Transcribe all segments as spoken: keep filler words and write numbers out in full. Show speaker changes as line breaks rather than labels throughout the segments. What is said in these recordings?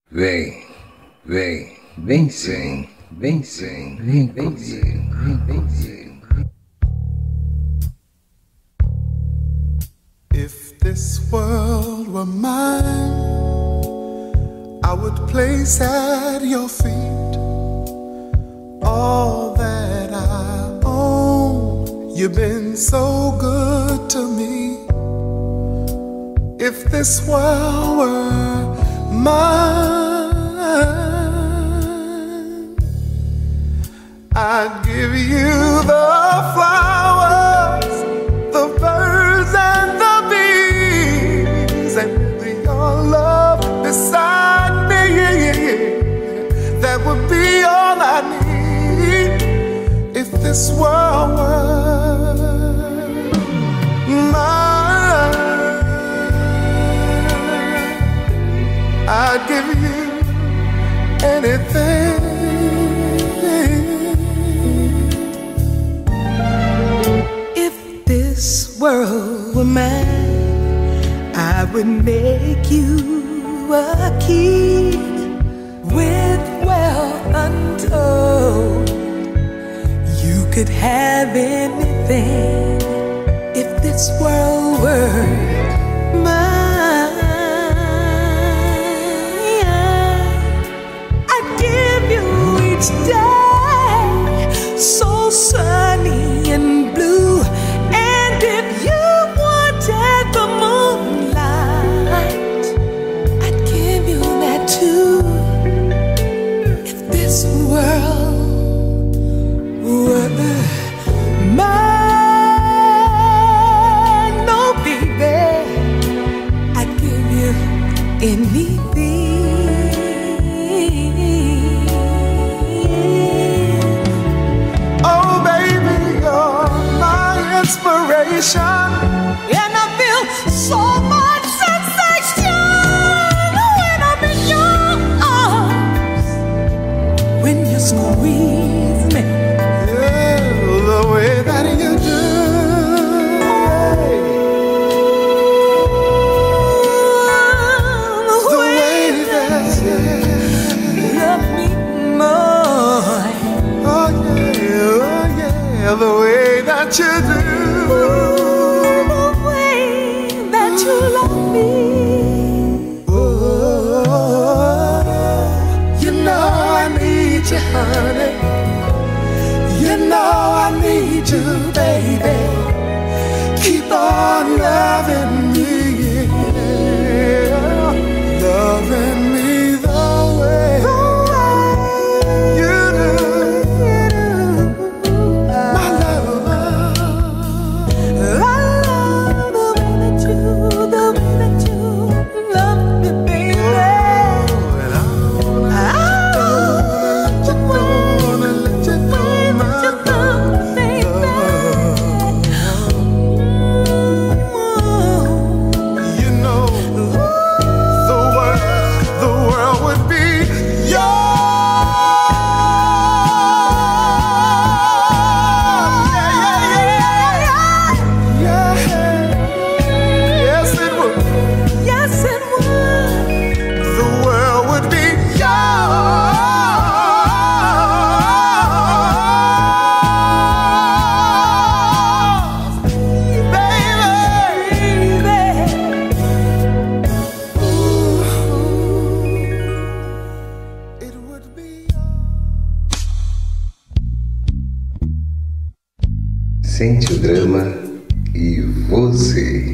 Vem, vem, vem sim, vem sim, vem comigo, vem sim.
If this world were mine, I would place at your feet all that I own. You've been so good to me. If this world were mine, I'd give you the flowers, the birds and the bees, and your love beside me. That would be all I need if this world were mine. I'd give you anything.
If this world were mine, I would make you a king with wealth untold. You could have anything if this world were mine. Each day so sunny and blue, and if you wanted the moonlight, I'd give you that too. If this world were mine, no baby, I'd give you anything.
Inspiration,
and I feel so much sensation when I'm in your arms, when you squeeze me,
yeah, the way that you do,
the, the way, way that you love me more.
Oh yeah, oh yeah, the way that you do. Honey, you know I need you, baby. Keep on loving me, yeah. Loving me the way, the way you do, my lover.
I love the way that you, the way that you love me, baby.
Oh, and I wanna I
Sente o drama e você.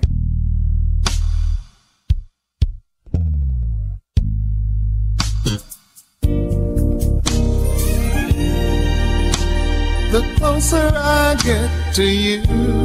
The closer I get to you,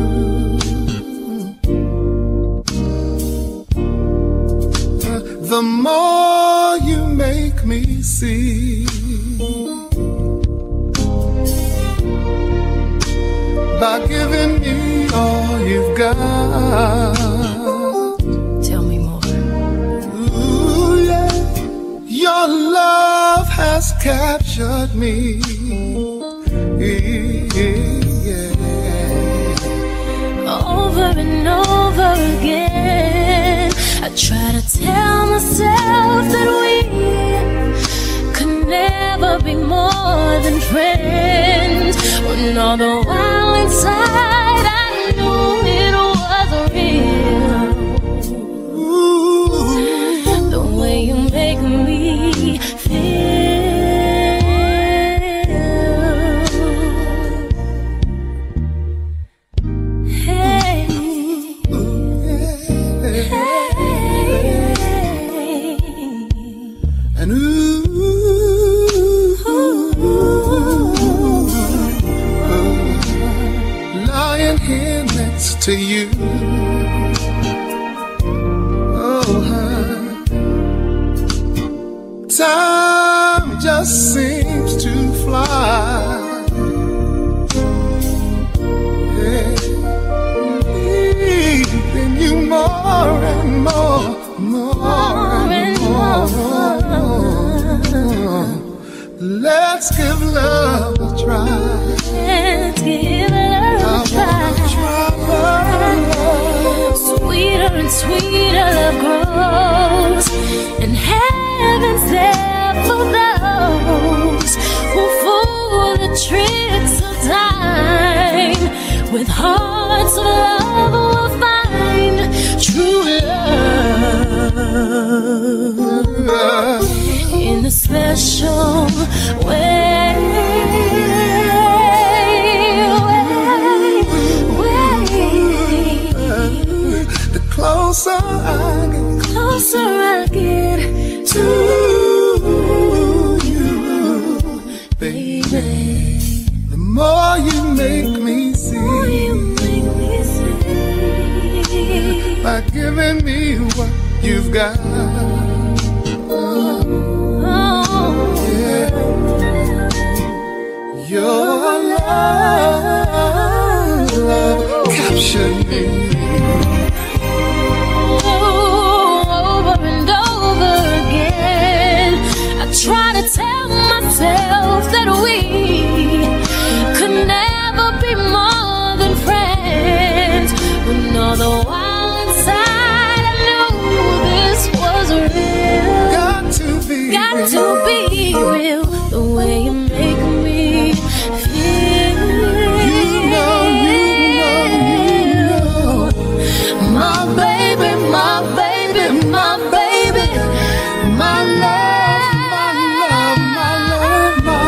the more you make me see. By giving me all you've got.
Tell me more.
Ooh, yeah. Your love has captured me. Yeah.
Over and over again, I try to tell myself that we
than friends. When all the while inside I knew it was real. Ooh. The way you make me feel. Hey. Hey.
And ooh, lying here next to you. Oh, huh. Time just seems to fly. Yeah. Needing you more and more, more and more. Let's give love a try.
Let's give love a try. Sweeter and sweeter love grows, and heaven's there for those who fool the tricks of time. With hearts of love will find true love in a special way. way, way.
The closer I get,
closer I get to you, baby.
The more you make me see,
more you make me see.
by giving me what you've got. Your love, love captured me.
Over and over again, I try to tell myself that we could never be more than friends. When all the while inside I knew this was real.
Got to be
Got
real.
to be real. The way you make me feel.
You know, you know, you know.
My baby, my baby, my baby, my love,
My love, my love, my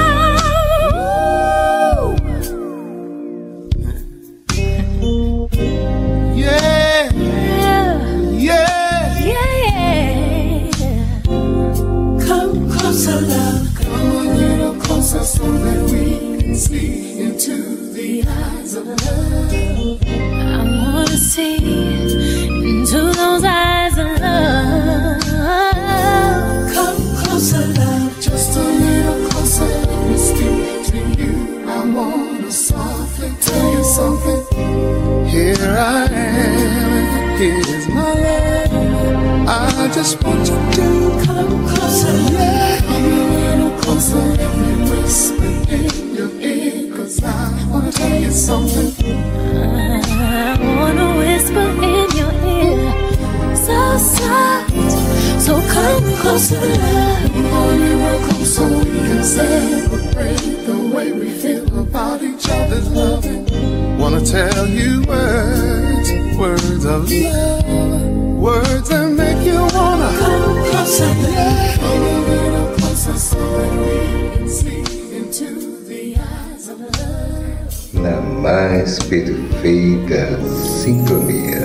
love. Yeah,
yeah,
yeah.
yeah.
Come closer, love. Come a little closer so that we can see into the eyes of love.
I wanna see into those eyes of love.
Come closer, love. Just a little closer. Let me speak to you. I wanna softly tell you something. Here I am. Here's my love. I just want you to come closer, yeah. Come a little closer. Let me whisper in your ear, 'cause I wanna tell you something.
I wanna whisper in your ear, so soft, so come closer, love.
Hold you real close so we can celebrate the way we feel about each other's loving. Wanna tell you words, words of love, words that make you wanna come closer, yeah. Come a little closer so that we can see into the eyes of love.
Na mais perfeita sintonia.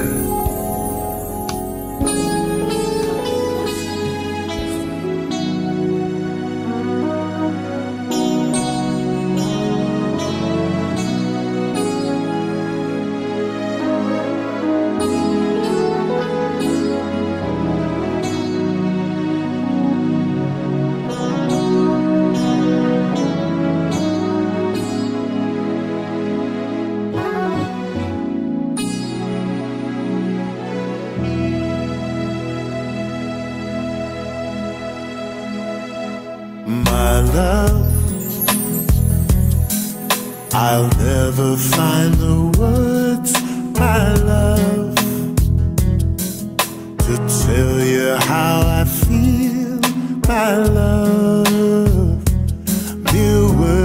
My love, I'll never find the words, my love, to tell you how I feel, my love. Mere words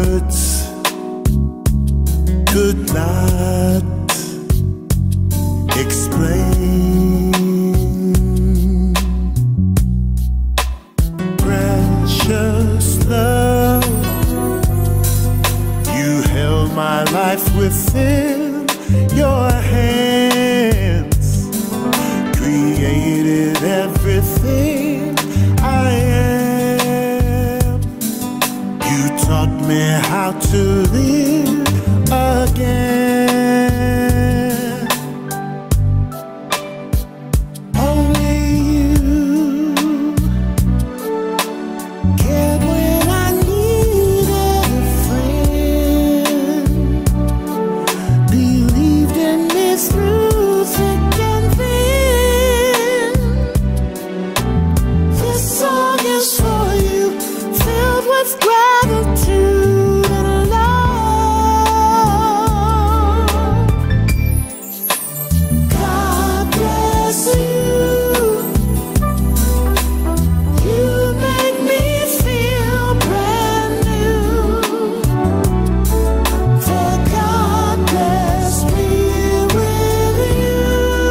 with gratitude and love. God bless you. You make me feel brand new. For God bless me with you.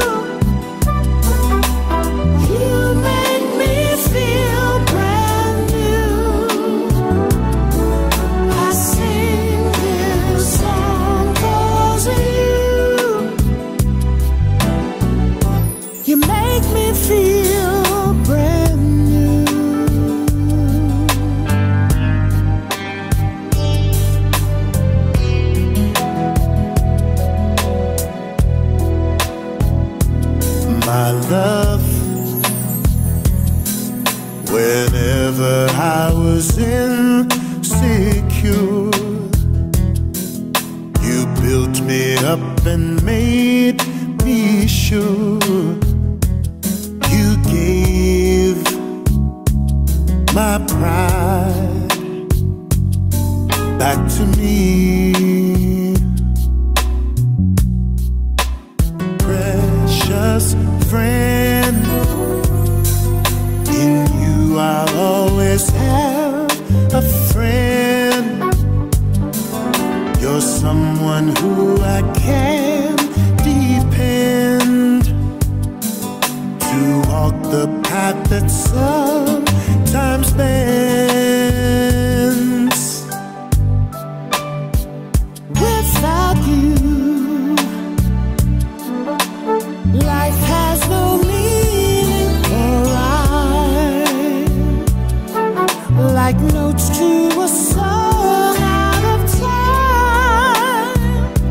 You make me feel brand new. I sing this song 'cause of you. You make me feel brand new.
My love, whenever I was insecure, you built me up and made me sure. You gave my pride back to me. Precious friend, in you I'll always have a friend. You're someone who I can depend to walk the path that sometimes bends.
Without you, life has no meaning or rhyme. Like notes to a song out of time.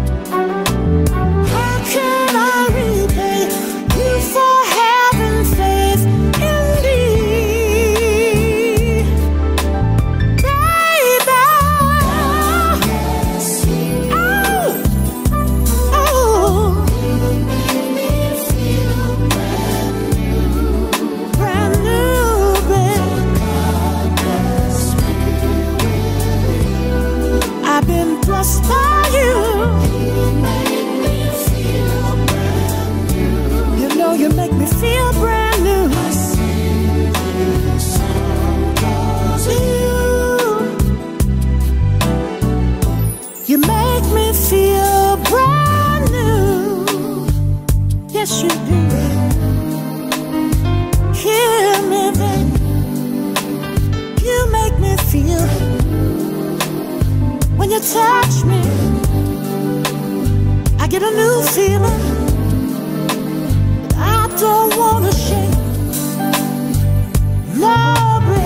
How can I repay you for having faith in me, baby? Oh, oh. Brand new, baby. I've been blessed by you. You know you make me feel brand new. You, you make me feel brand new. Yes, you do. Hear me, baby. You make me feel. When you touch me, I get a new feeling. I don't wanna shake. Love